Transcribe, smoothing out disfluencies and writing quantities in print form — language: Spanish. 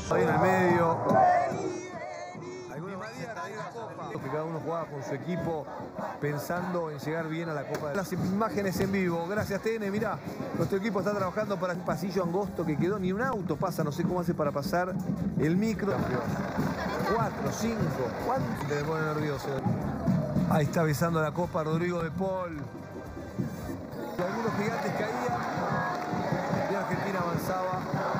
Ahí en el medio. Que cada uno jugaba con su equipo pensando en llegar bien a la Copa. Las imágenes en vivo. Gracias, TN. Mirá, nuestro equipo está trabajando para un pasillo angosto que quedó. Ni un auto pasa. No sé cómo hace para pasar el micro. 4, 5. ¿Cuánto te pone nervioso? Ahí está besando la copa Rodrigo de Paul. Algunos gigantes caían y Argentina avanzaba.